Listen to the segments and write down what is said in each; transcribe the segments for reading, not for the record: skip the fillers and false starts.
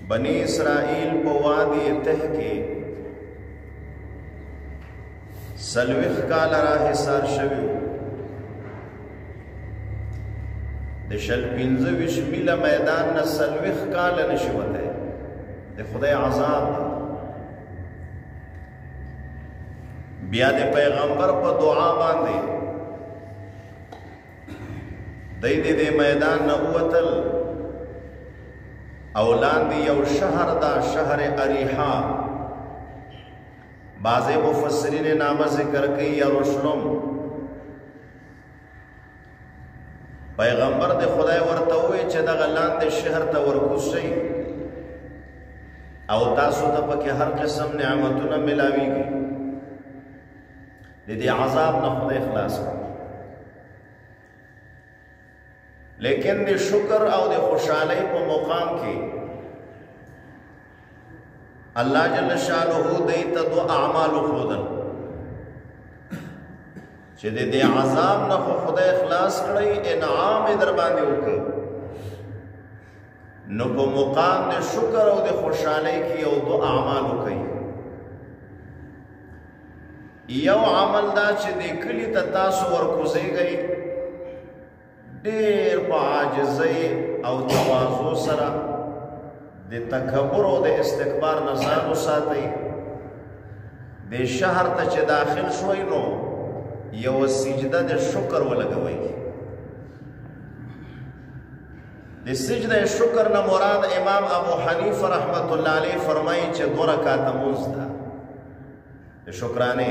بنی اسرائیل په وادي ته کې سلوخ کال راهسار شوی د شل 25 میله میدان نه سلوخ کال نشي وته د خدای عذاب بیا د پیغمبر په دعا باندې د میدان نه وتل اولان دی یو شهر دا شهر اریحا بعض مفسرین نامه ذکر کئی یروشلم پیغمبر دی خدای ورته وی چې دغه لاندې شهر ته ورکوز شئ او تاسو ته پکې هر قسم نعمتونه ملاویږي د دې عذاب نه خدای خلاص کړي لیکن د شکر او د خوشحالی په مقام کې الله جل شانه دیت دو اعمال خودن چې د دې عذاب نه خدای خلاص کړي انعام در باندې وکړي نو په مقام د شکر او د خوشحالی کې یو دو اعمال وکړي یو عمل دا چې د کلی ته تاسو ورکوزیږئ ډېر په عاجزۍ او تواضع سره د تکبر او د استکبار نه ځان وساتئ د شهر ته چې داخل شوئ نو یو سجده د شکر ولګوئ د سجده شکر نه مراد امام ابو حنیفه رحمت الله علیه فرمایي چې 2 رکعاته لمونځ ده د شکرانه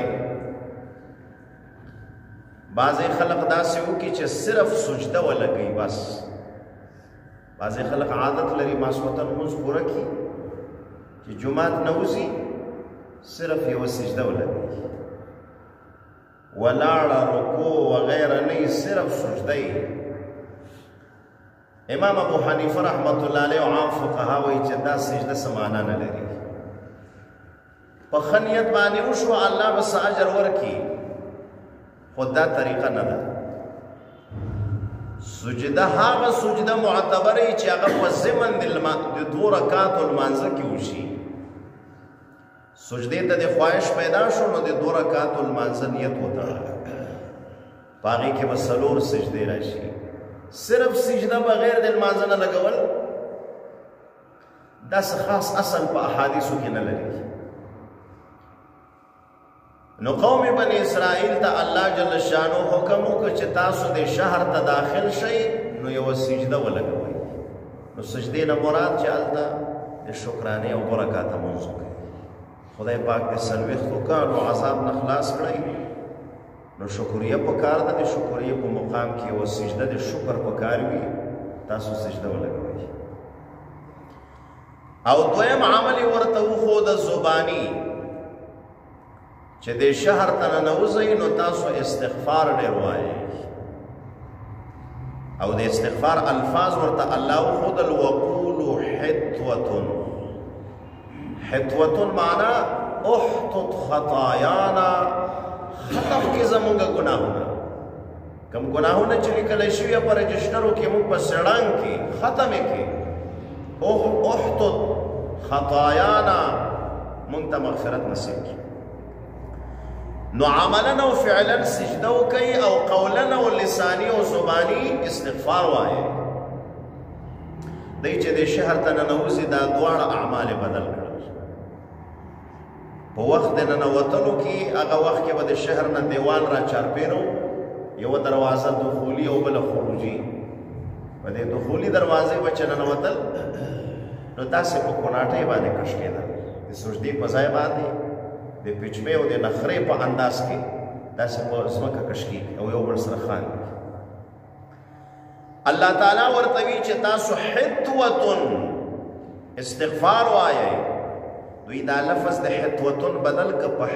بعضی خلق داسې وکړي چې صرف سجده ولګي بس بعضی خلق عادت لري ماسوتن لمونځ پوره کړي چې جمعات نه وځي صرف یو سجده ولګي ولاړه رکوع وغیره نه صرف سجده امام ابو حنیفه رحمت الله علیه او عام فقها وایي چې دا سجده سمانا نه لري په خنیت باندې وشو الله بس اجر ورکړي خدا طریقه نه ده سجده هغه سجده معتبره چې هغه په ضمن د 2 رکعات المانځه کې وشي سجده ته د خواهش پیدا شو نو د 2 رکعات المانځه نیت وتړه باقي کې وسلور سجده راشي صرف سجده بغیر د المانځه نه لګول دا خاص اصل په احادیثو کې نه لري نو قوم بنی اسرائیل ته الله جل شانو حکم وکړ چې تاسو د شهر ته داخل شئ نو یو سجده ولګوئ نو سجدې نه مراد چې هلته د شکرانې او 2 رکعاته لمونځ وکړئ خدای پاک د څلوېښتو کالو عذاب نه خلاص کړئ نو شکریه پکار ده د شکریه په مقام کې یو سجده د شکر پکار وي تاسو سجده ولګوئ او دویم عمل ورته وښود زبانی چې د شهر ته ننوځئ نو تاسو استغفار ډېر وایئ او د استغفار الفاظ ورته الله وښودل وقولوا حطوة معنا احطط خطایانا ختم کې زمونږ ګناهونه کوم ګناهونه چې لیکلی شوي په رجسټرو کې موږ په سړنګ کې ختم یې کې احطط خطایانا موږ ته مغفرت نصیب کړي نو عملا او فعلا سجده وکي او قولا او لساني او زباني استغفار وایي دای چې د شهر ته ننوځي دا دواړه اعمال بدل کړل په وخت د ننوتلو کې هغه وخت کې به د شهر نه دیوال را چارپیرو یو دروازه دخولي او بل خروجي په دې دخولي دروازې به چې ننوتل نو داسې په کوناټۍ باندې کش کېدل د سجدې په ځای باندې د پچمې او د نخرې په انداز کې داسې په ځمکه کش کېږي او یو بل سره خاندي الله تعالی ورته وی چې تاسو حطوة استغفار وایئ دوی دا لفظ د حطوة بدل که په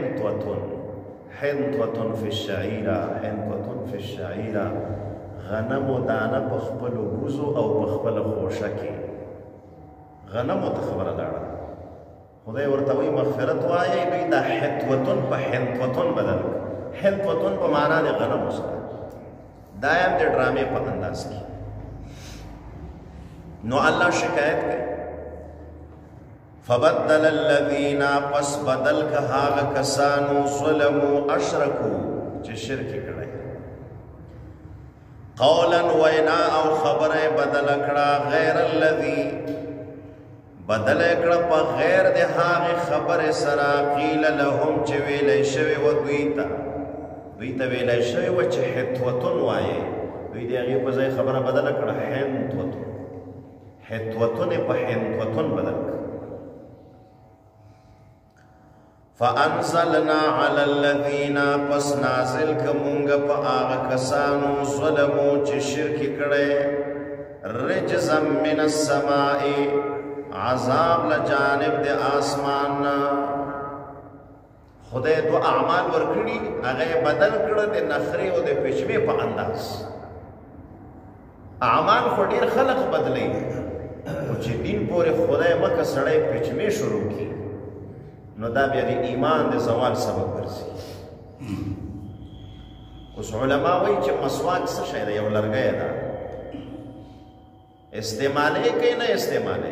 حنطوة فی الشعیره حنطوة فی الشعیره غنم و دانه په خپلو بوزو او په خپله خوشه کې غنمو ته خبره لاړه خدای ورته وایي مغفرت وایئ دوی دا حطوة په حنطوة بدل حنطوة په معنا د غنمو سره دا هم د ډرامې په انداز کې نو الله شکایت کوي فبدل الذین پس بدل که هاغ کسانو ظلمو اشرکو چه شرکی کڑی قولا وینا او خبر بدل کڑا غیر الذی بدل کڑا پا غیر ده هاغ خبر سرا قیل لهم چه ویلی شوی و دویتا ویلی شوی و چه حتوتن وائے دوی دی اغیب بزای خبر بدل کڑا حتوتن پا حتوتن بدل کڑا فانزلنا علی الذین پس نازل کمونگ پا آغا کسانو ظلمو چه شرکی کڑے رجزا من السمائی عذاب لجانب دے آسمان خدای دو اعمال ورکڑی اغی بدل کڑا دے نخری و دے پچمی پا انداز اعمال خودیر خلق بدلی وچی دین پوری خدای مکا سڑے پچمی شروع کی نو دا بیا دی ایمان دی زوال سبب برسی اس علماء وی چه مسواک سا شاید یو لرگئی دا استعمالی کئی نا استعمالی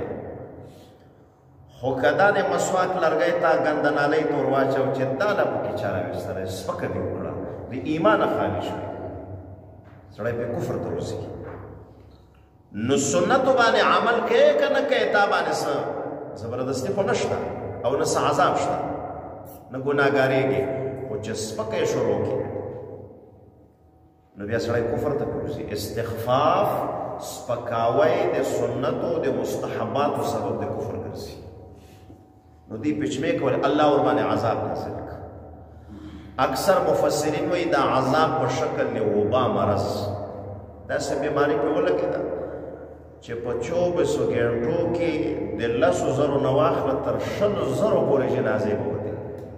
خوکدا دی مسواک لرگئی تا گندنالی تورواچو چه دالا پکی چارا وستر سپک دی اکڑا دی ایمان خالی شوی سڑای پی کفر دروسی نو سنتو بانے عمل کئے کنا کئے تا بانے سا زبردستی خو نشتا او نس عذاب شتا نہ گناہگاری گی وہ جسپکے شروع کی نو بیا سڑای کفر تک روزی استخفاف سپکاوی دے سنتو دے مستحبات و سبب دے کفر کرسی نو دی پچمے کولی اللہ اربان عذاب نازل کا اکثر مفسرین وی دا عذاب پر شکل نے وبا مرض دا سے بیماری پہ وہ لگی دا چه پا 24 گھنٹو کی دی 10,000 نواخل تر 6,000 پوری جنازے بودی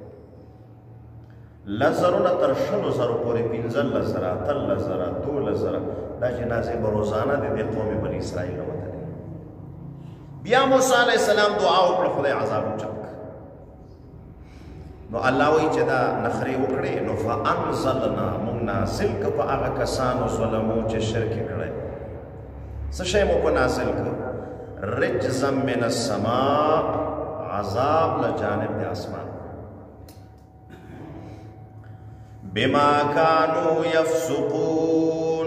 10,000 تر 6,000 پوری 15,000 3,000 2,000 دا جنازے بروزانہ دی قوم بنی اسرائیل وطنی بیا موسیٰ علیہ السلام دعاو پر خدای عذاب چک نو اللہ وی چه دا نخری وکڑی نو فانزلنا مونگ نازل کپا آغا کسانو ظلمو چه شرکی کڑی سشے مو کو نازل کر رجزا من السماء عذاب لجانب دے آسمان بما کانو یفسقون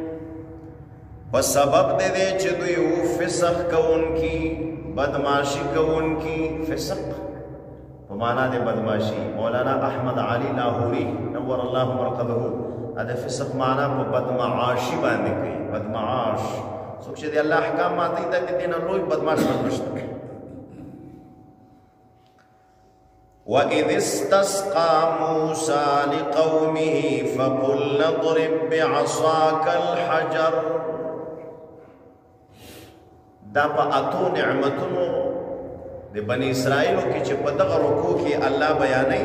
بسبب دے دے چدویو فسق کون کی بدماشی کون کی فسق بمانا دے بدماشی مولانا احمد علی لاہوری نور اللہ مرقدہو ادھے فسق مانا کو بدمعاشی باندے کئی بدمعاش سوچے دی اللہ احکام ماتی تا کہ دینا روی بدماش بدمشتا وَإِذِ اسْتَسْقَى مُوسَى لِقَوْمِهِ فَقُلْنَ اضْرِبْ بِعَصَاكَ الْحَجَرَ دا پا اتو نعمتنو دی بنی اسرائیلو کی چی پا دغ رکو کی اللہ بیانی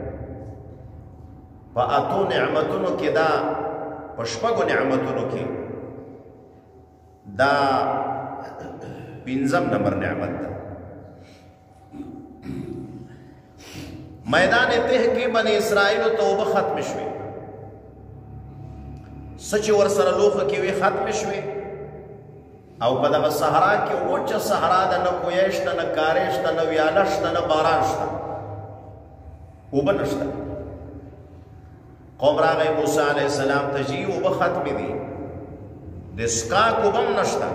پا اتو نعمتنو کی دا پشپگو نعمتنو کی دا 5 نمبر نعمت دا میدان تہ کی بنی اسرائیل توبہ ختم شوی سچ ورسر لوخ کی وی ختم شوی او پدغ صحرا کی وچ صحرا دا نہ کویشت نہ کارشت نہ ویالشت نہ بارانشت وبنشت قوم راغی موسیٰ علیہ السلام تجی وبا ختم دی دسکا کبم نشتا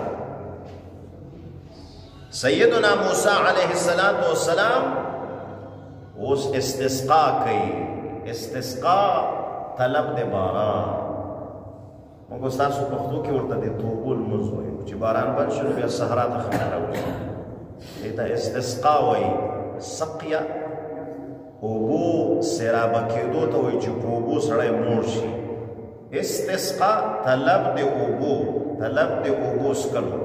سیدنا موسیٰ علیہ السلام اس استسقا کئی استسقا طلب دے باران مونگو ستاسو پختو کی ورطا دے توبول مزوئی چی باران بن شروع بیا سحرا تخمین روی ایتا استسقا وی سقیا اوبو سیرابا کیدو تا وی چی اوبو سڑای مورشی استسقا طلب دے اوبو سکلو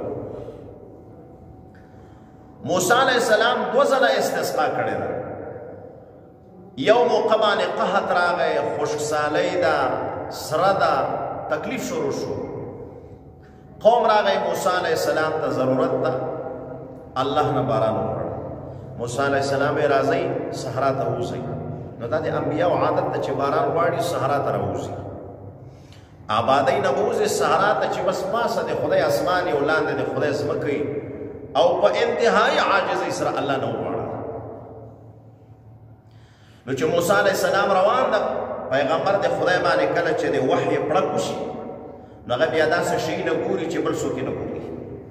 موسیٰ علیہ السلام 2 ځله استسقا کړی دا یو موقع باندې قحط راغی خشکسالی دا سره دا تکلیف شروع شو قوم راغی موسیٰ علیہ السلام تا ضرورت تا اللہ نے باران وکړ موسیٰ علیہ السلام راځي صحرا ته وځي نو دا د انبیاء عادت ته چې باران غواړي صحرا ته راوځي آبادی نه وځي صحرا ته چې بس پاسه د خدای اسماني او لاندې د خدای ځمکې او په انتهایی عاجزۍ سره الله نه وغواړي نو چې موسی علیه السلام روان ده پیغمبر د خدای باندې کله چې د وحی پړک وشي نو هغه بیا داسې شیونه ګوري چې بل څوک یې نه ګوري.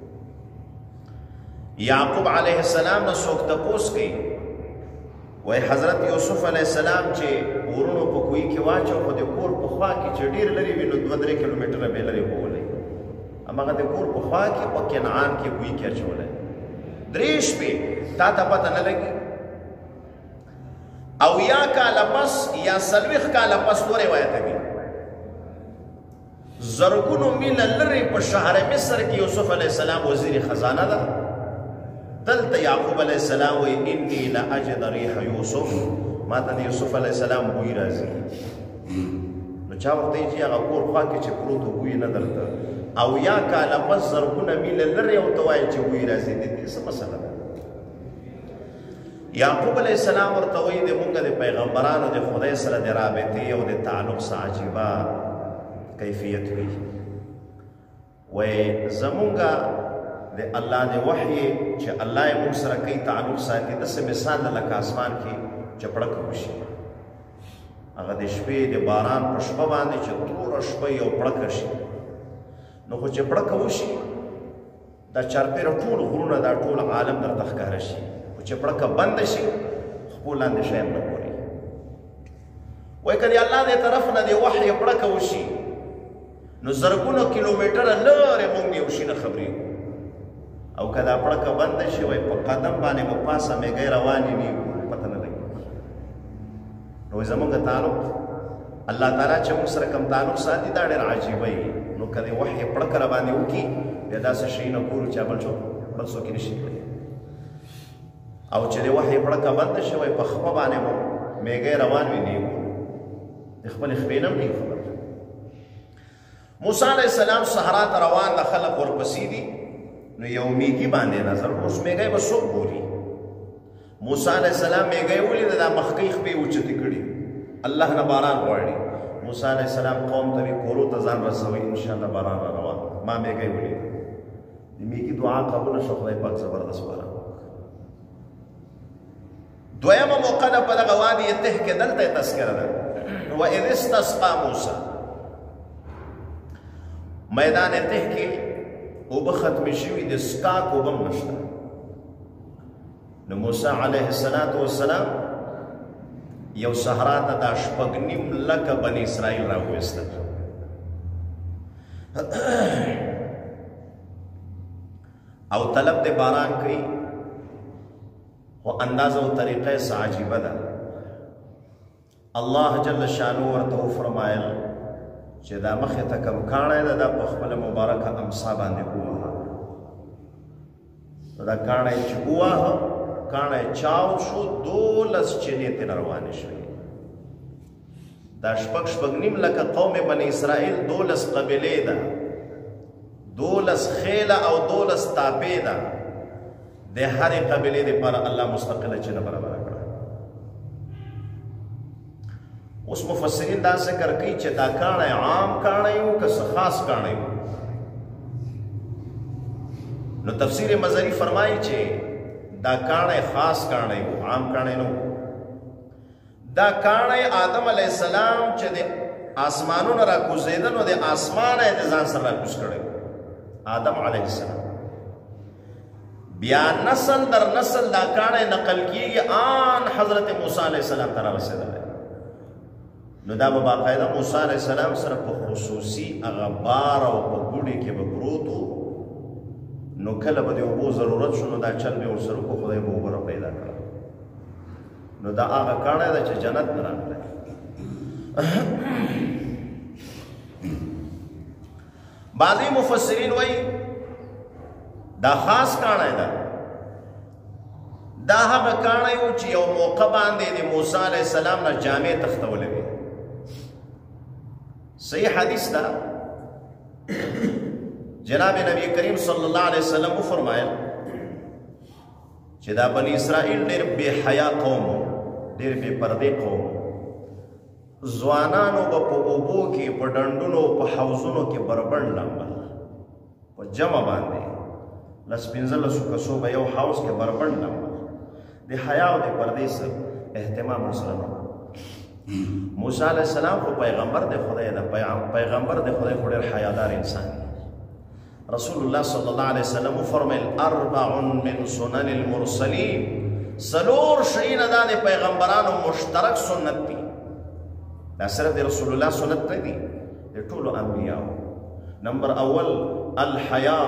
یعقوب علیه السلام نه څوک تپوس کوي وای حضرت یوسف علیه السلام چې ورونو په کوی کې واچو خو د کور په خوا کې چې ډېر لرې وي نو 2-3 کیلومتره به لرې بولی هماغه د کور په خوا کې په کنعان کې کوی کې اچولی 3 شپې تا ته پته نه لګي او یا کاله پس یا 40 کاله پس دوه روایته دي زرګونو میله لرې په شهر مصر کې یوسف علیه السلام وزیر خزانه ده دلته یعقوب علیه السلام وی انی لاجد ریح یوسف ما ته د یوسف علیه السلام بوی راځي نو چا ورته چې هغه کور خوا کې چې پروت و بوی نه درته او یا کاله پس زرګونه میله لرې او ته وایې چې بوی راځي د دې څه مسله ده. یعقوب علیه السلام ورته وایي د مونږ د پیغمبرانو د خدای سره د رابطې او د تعلق څه عجیبه کیفیت وي وایي زمونږه د الله د وحی چې الله یې موږ سره کوي تعلق ساتي داسې مثال ده لکه اسمان کې چې پړکه وشي هغه د شپې د باران په شپه باندې چې توره شپه یو پړکه شي نو خو چې پړکه وشي دا چارپیره ټول غرونه دا ټول عالم درته ښکاره شي خو چې پړکه بنده شي خپل لاندې شی هم نه ګوري. وایي که د الله د طرف نه د وحی پړکه وشي نو زرګونو کیلومتره لرې مونږ یو شي نه خبرېږو او که دا پړکه بنده شي وایي په قدم باندې مو پاسه میږی روانې وي پته نه لګي. نو زمونږ تعلق الله تعالی چې موږ سره کوم تعلق ساتي دا ډېر عجیبه وي نو که د وحی پړکه راباندې وکړي بیا داسې شي نه ګورو چې بل څوک یې نشي کولی او چې د وحی پړکه بنده شي وایي په خپه باندې مو میږی روان وي نه ګورو د خپلې خپې نه هم نه خبر. موسی علیه السلام صحرا ته روان د خلق ورپسې دي نو یو میږي باندې نظر اوس میږی به څوک ګوري. موسی علیه السلام میږی ولید دا مخکې خپې اوچتې کړي الله نه باران غواړي. موسی علیه السلام قوم ته وی کورو ته ځان رسوي انشاءالله باران را روان ما میږی ولید د میږي دعا قبوله شو خدای پاک زبردست باران. دویمه موقع ده په دغه وادي تح کې دلته تذکره ده واذ استسقى موسی میدان تح کې اوبه ختمې شوي د څښاک اوبه هم نشته نو موسی علیه السلام یو صحرا ته دا 6.5 لکه بني اسرائیل راوویستل او طلب د باران کوي خو اندازه او طریقه یې څه عجیبه ده. الله جل شانو ورته وفرمایل چې دا مخې ته کوم کاڼی ده دا په خپله مبارکه امسا باندې ووهه نو دا کاڼی چې ووهه کاڼی چاو شو 12 چینې ترې روانې شوې. دا 6.5 لکه قوم بني اسرائیل 12 قبیلې ده 12 خیله او 12 تاپې ده د هرې قبیلې دپاره الله مستقله چینه برابره کړه. اوس مفسرین دا ذکر کوي چې دا کاڼی عام کاڼی و که څه خاص کاڼی و نو تفسیر مظهری فرمایي چې دا کاڼی خاص کاڼی و عام کاڼی نه و. دا کاڼی آدم علیه السلام چې د آسمانونو را کوزېده نو د آسمانه یې د ځان سره را کوز کړی آدم علیه السلام بیا نسل در نسل دا کاڼی نقل کیږي آن حضرت موسی علیه السلام ته رارسېدلی نو دا به باقاعده موسی علیه السلام سره په خصوصي هغه بار او په ګوډې کې به پروت و نو کله به د اوبو ضرورت شو نو دا چل به ورسره وکړو خدای به اوبه راپیدا کړه نو دا هغه کاڼی ده چې جنت نه راغلی. بعضې مفسرین وایي دا خاص کاڼی ده دا هغه کاڼی و چې یو موقع باندې د موسی علیه السلام نه جامې تختولی وي. صحیح حدیث ده جناب نبی کریم صلی الله علیه وسلم وفرمایل چې دا بني اسرائیل ډېر بې حیا قوم ډېر بې پردې قوم ځوانانو به په اوبو کې په ډنډونو په حوضونو کې بربنډ لامبل په جمع باندې 15 کسو به یو حوض کې بربنډ لامبل د حیا او د پردې سره اهتمام ورسره نه موسی علیہ السلام خو پیغمبر د خدای دا پیغمبر د خدای خو ډېر حیادار انسان رسول الله صلی الله علیه وسلم فرمایل 4 من سنن المرسلین سلور شیونه دا د پیغمبرانو مشترک سنت دي دا صرف د رسول الله سنت نه دي د ټولو انبیاء نمبر اول الحیا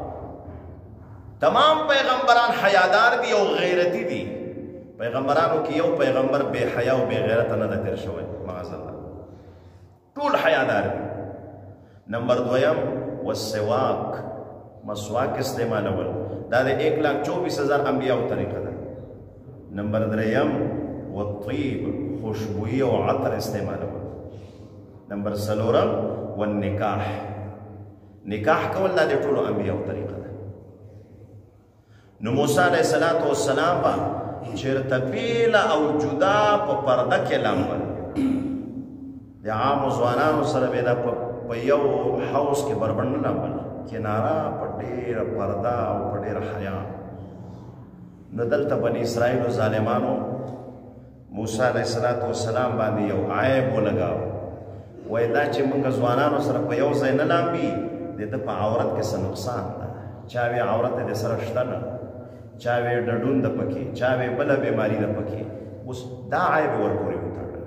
تمام پیغمبران حیادار دي او غیرتی دي پیغمبرانو کې یو پیغمبر بے حیا او بے غیرت نه ده تیر شوی معاذ الله ټول حیادار دي نمبر دویم والسواک مسواک استعمالول دا د 1,24,000 انبیاء او طریقه ده نمبر دریم والطیب خوشبوئی او عطر استعمالول نمبر څلورم والنکاح نکاح کول دا د ټولو انبیاء او طریقه ده نو موسی علیه السلام با چیرته بیله او جدا په پرده کې لامبل د عامو ځوانانو سره به دا په یو حوض کې بربنډ لامبل کناره په ډېره پرده او په ډېره حیا نو دلته بني اسرائیلو ظالمانو موسی علیه السلام باندې یو عیب ولګاو وایي دا چې موږ ځوانانو سره په یو ځای نه لامبي د ده په عورت کې څه نقصان ده چا وی عورت د سره شته نه چا وی ډډون د پکې چا وی بله بیماري ده پکې اوس دا عیب ورپورې وتړه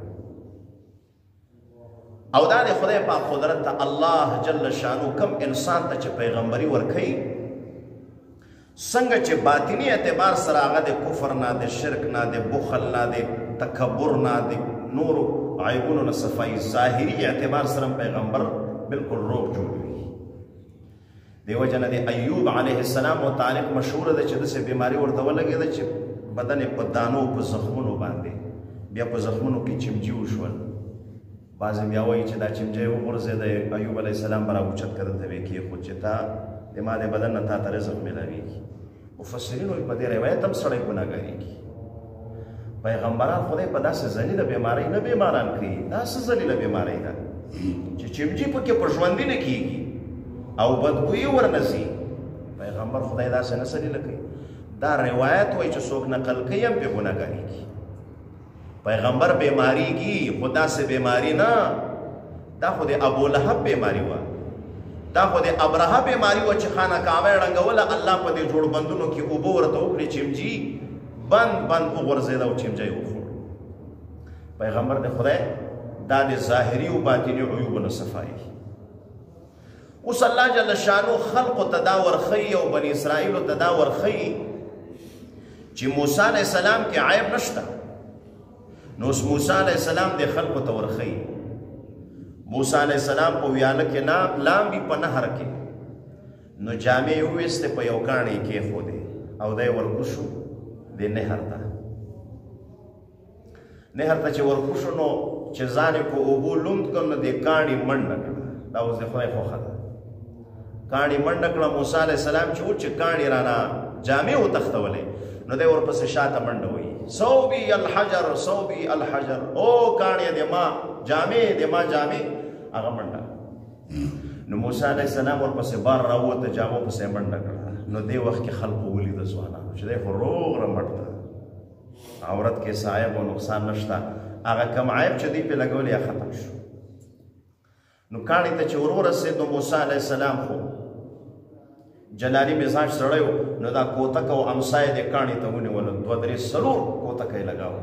او دا د خدای پاک قدرت ته الله جل شانو کم انسان ته چې پیغمبري ورکوي څنګه چې باطني اعتبار سره هغه د کفر نه د شرک نه د بخل نه د تکبر نه د نورو عیبونو نه صفایي ظاهري اعتبار سره پیغمبر بالکل روغ جوړوي دیو جن د ایوب علیه السلام متعلق مشهور ده چې داسې بیماري ورته ولګېده چې بدن یې په دانو په زخمونو باندې بیا په زخمونو کې چمجي وشول بعضې بیا وایي چې دا چمجی وغورځېده ایوب علیه السلام به راوچت که دلته ویې کېښود چې تا د ما د بدن نه تا ته رزق میلاویږي مفسرین وایي په دې روایت هم سړی ګناهګارېږي پیغمبران خدای په داسې ذلیله بیمارۍ نه بیماران کوي دا څه ذلیله بیمارۍ ده چې چمجي پکې په ژوندي نه کېږي او بدبویی ورنځي پیغمبر خدای داسې نه ذلیله کوي دا روایت وایي چې څوک نقل کوي هم پرې ګناهګارېږي پیغمبر بیماریږي خو داسې بیماري نه دا خو د ابولهب بیماري وه دا خو د ابرهه بیماري وه چې خانه کعبه یې ړنګوله الله په دې جوړ بندونو کې اوبه ورته وکړې چمجي بند وغورځېده او چمجی یې وخوړ پیغمبر د خدای دا د ظاهري او باطني عیوبو نه صفایي اوس الله جل شانو خلقو ته دا ورښیي او بني اسرائیلو ته دا ورښیي چې موسی علیه السلام کې عیب نشته نو اوس موسی علیه السلام د خلقو ته ورښیي موسی علیه السلام په ویاله کې لامبي په نهر کې نو جامې یې وویستې په یو کاڼي یې کېښودې او دی ورکوشو د نهر ته نهر ته چې ورکوشو نو چې ځان یې په اوبو لوند کړ نو د کاڼي منډه کړه دا اوس د خدای خوښه ده کاڼي منډه کړه موسی علیه السلام چې و چې کاڼي رانه جامې وتښتولې نو دی ورپسې شاته منډه وایي صوبي الحجر صوبي الحجر او کاڼیه د ما جامې د ما جامې هغه منډه نو موسی علیه السلام ورپسې بار راووته جامو پسې منډه کړه نو دې وخت کې خلقو ولیده ځوانانو چې دی خو روغ رمټ ده عورت کې څه عیب او نقصان نشته هغه کم عیب چې دوی پرې لګولې یا ختم شو نو کاڼي ته چې ور ورسېد نو موسی علیه السلام خو جلالي مزاج سړی و نو دا کوتک او امسا یې د کاڼي ته ونیولل 2-3 کوتک یې لګاو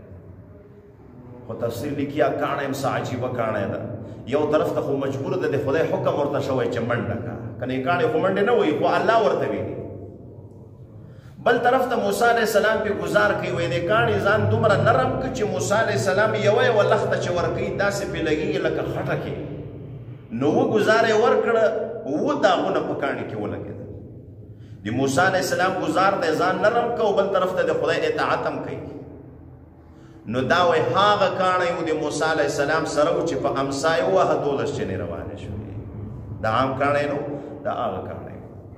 خو تفسیر لیکي کاڼی هم څه عجیبه کاڼی ده یو طرف ته خو مجبور ده د خدای حکم ورته شوی چې منډه کړه کنه یې کاڼی خو منډې نه وایي خو الله ورته ویلي بل طرف ته موسی علیه السلام پې ګزار کوي وایي د کاڼي ځان دومره نرم کړه چې موسی علیه السلام یوه یوه لخته چې ورکوي داسې پې لګېږي لکه خټه کې نو ګزار یې ورکړه داغونه په کاڼي کې ولګېدل د موسی علیه السلام ګزار دی ځان نرم که او بل طرف ته د خدای اطاعت هم کوي نو دا وایي هغه کاڼی و د موسی علیه السلام سره و چې په امسا یې ووهه 12 چینې روانې شوې دا عام کاڼی نو دا هغه کاڼی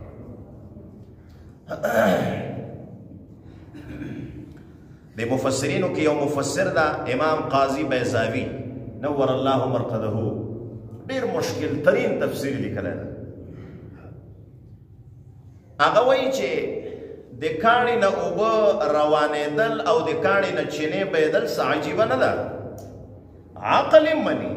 د مفسرینو کې یو مفسر دا امام قاضي بیضاوي نور الله مرقده ډېر مشکل ترین تفسیر لیکلی ده هغه وایي چې د کاڼي نه اوبه روانېدل او د کاڼي نه چینې بهېدل څه عجیبه نه ده عقل منی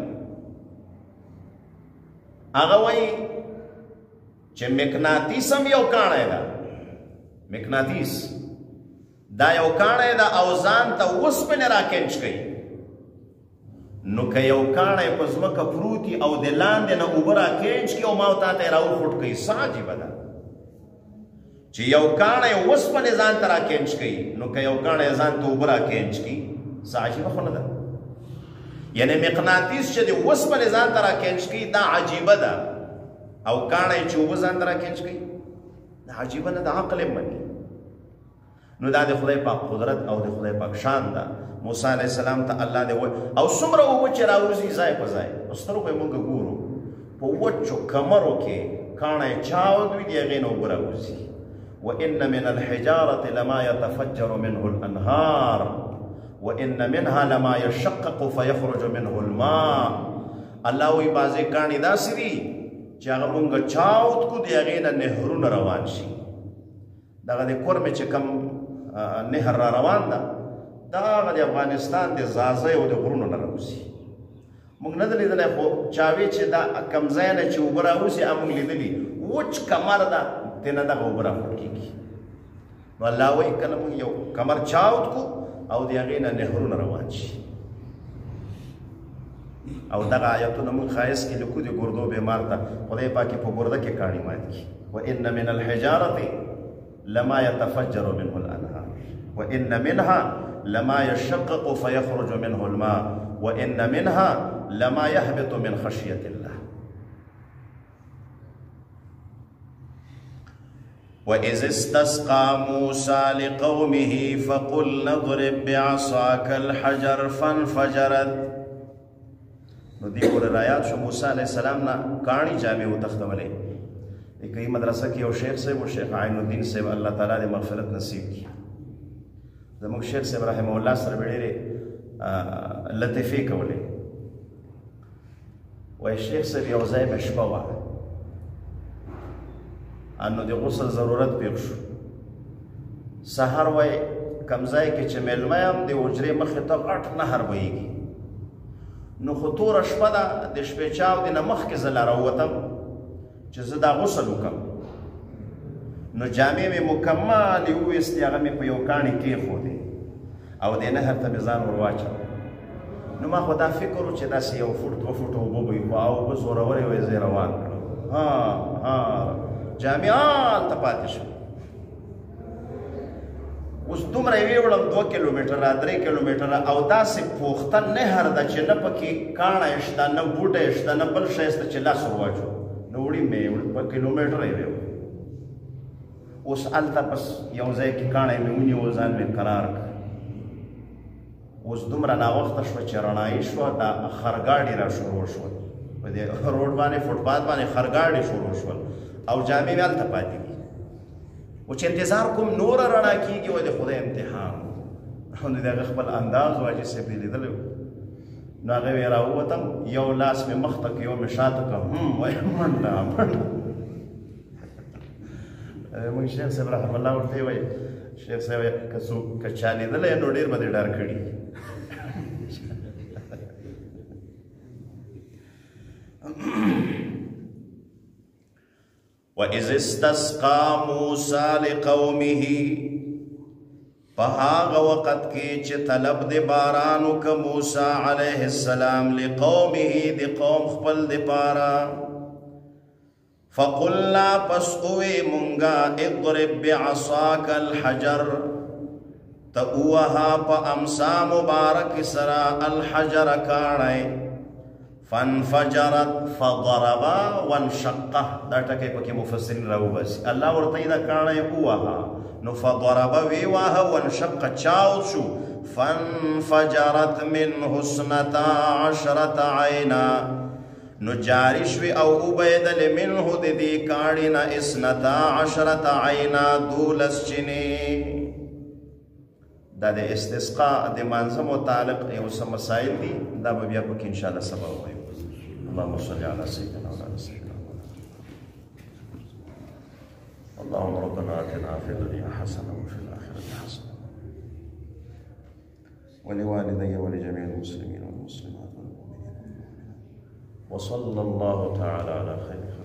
هغه وایي چې مقناطیس هم یو کاڼی ده مقناطیس دا یو کاڼی ده او ځان ته اوسپنې راکینچ کوي نو که یو کاڼی په ځمکه پروت او د لاندې نه اوبه راکینچ کړي او ما او تا ته یې راوخوټ کوي څه عجیبه ده چې یو کاڼی اوسپنې ځان ته راکینچ کوي نو که یو کاڼی ځان ته اوبه راکینچ کړي څه عجیبه خو نه ده یعنی مقناطیس چې د اوسپنې ځان ته راکینچ کوي دا عجیبه ده او کاڼی چې اوبه ځان ته راکینچ کوي دا عجیبه نه ده عقل یې مني نو دا د خدای پاک قدرت او د خدای پاک شان ده موسی علیه السلام ته الله دې او څومره اوبه چې راوځي ځای په ځای په سترګو یې موږ ګورو په وچو کمرو کې کاڼی چاود وي د هغې نه اوبه راوځي وان من الحجارة لما يتفجر منه الانهار وان منها لما يشقق فيخرج منه الماء الله وی بعضې کاڼي داسې دي چې هغه موږ چاود کو د هغې نه نهرونه روان شي دغه د کورمې چې کوم نهر را روان ده دا هغه د افغانستان د ځاځیو د غرونو نه راوځي موږ نه ده لیدلی خو چاوي چې دا کوم ځای نه چې اوبه راوځي هغه موږ لیدلي وچ کمر ده دې نه دغه اوبه راخوټ کېږي نو الله وایي کله موږ یو کمر چاود کو او د هغې نه نهرونه روان شي او دغه آیتونه موږ ښایست کې لیکو د ګردو بیمار ته خدای پاک یې په ګرده کې کاڼي مات کړي وان من الحجارة لما يتفجر منه الانهار وان منها لما يشقق فيخرج منه الماء وان منها لما يهبط من خشية الله وإذ استسقى موسى لقومه فقلنا اضرب بعصاك الحجر فانفجرت نو دی پورې رایات شو موسی علیه السلام نه کاڼي جامې وتښتولې کئی مدرسه کې یو شیخ صاحب و شیخ عین الدین صاحب الله تعالی دې مغفرت نصیب کړي زموږ شیخ صاحب رحمه الله سره به ډېرې لطیفې کولې وایي شیخ صاحب یو ځای به شپه وه نو د غسل ضرورت پېښ شو سهار وایي کوم ځای کې چې میلمه یم د حجرې مخې ته غټ نهر بهیږي نو خو توره شپه ده د شپې چاودې نه مخکې زه لا راووتم چې زه دا غسل وکړم نو جامې مې مکملې وویستې هغه مې په یو کاڼي کېښودې او دې نهر ته مې ځان ور واچوه نو ما خو دا فکر و چې داسې یو فوټ دوه فوټه اوبه به وي خو اوبه زورورې وې زه یې روان کړم جامې هلته پاتې شوې اوس دومره یې وړم 2 کیلومتره 3 کیلومتره او داسې پوخته نهر ده چې نه پکې کاڼی شته نه بوټی شته نه بل شی شته چې لاس ور واچو نو وړي مې په کیلومتره یې ویو اوس هلته بس یو ځای کې کاڼی مې ونیو ځان مې قرار کړ اوس دومره ناوخته شوه چې رڼایي شوه دا خرګاډي را شروع شول په دې روډ باندې فوټپات باندې خرګاډي شروع شول او جامې مې هلته پاتې دي و چې انتظار کوم نوره رڼا کېږي وایي د خدای امتحان نو د هغه خپل انداز واجب صاحب دې لیدلی نو هغه یې راووتم یو لاس مې مخ ته کړ یو مې شاته کړ وایي منډه منډه موږ شیخ صاحب رحمه الله ورته وایي شیخ صاحب که څوک که چا لیدلی نو ډېر به دې ډار کړي وَإِذِ اسْتَسْقَى مُوسَى لِقَوْمِهِ پہاغ وقت کی چھ طلب دے بارانو کا موسیٰ علیہ السلام لقومه دے قوم خپل دے پارا فَقُلْنَا پس اوے منگا اضرب بعصاک الحجر تا اوہا پا امسا مبارک سرا الحجر کانے فانفجرت فضربا وانشقه دا ټکی پکې مفسرین راوباسي الله ورته دا کاڼی ووهه نو فضربا ویواهه وانشق چاود شو فانفجرت منه 12 عینا نو جاری شوي او وبیدل منه د دې کاڼي نه 12 عینا 12 چینې دا د استسقاء د مانځه متعلق یو څه مسایل دي دا به بیا پکې انشاءالله سبا ووایو اللهم صل على سيدنا وعلى سيدنا اللهم ربنا آتنا في الدنيا حسنة وفي الآخرة حسنة ولوالدي ولجميع المسلمين والمسلمات وصلى الله تعالى على خير